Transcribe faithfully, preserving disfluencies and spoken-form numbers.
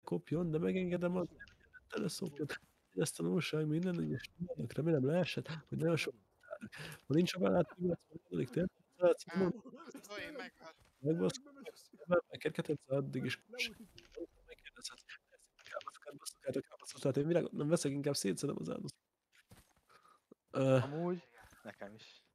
kopjon, de megengedem az teleszopjon. Ezt a tanulság minden egyes diáknak remélem leesett, hogy nagyon sok ha nincs a belátóimat, Story meghal. megkergethetsz addig is megkérdezhetsz. Kábaszkodj, kábaszkodj, én virágot nem veszek, inkább szétszedem az áldozatokat. Ö Amúgy, nekem is.